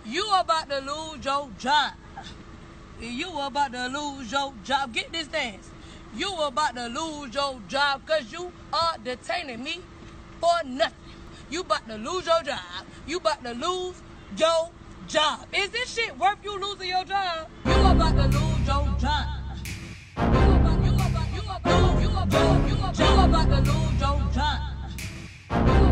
You about to lose your job. You about to lose your job. Get this dance. You about to lose your job because you are detaining me for nothing. You about to lose your job. You about to lose your job. Is this shit worth you losing your job? You about to lose your job. You about to lose your job.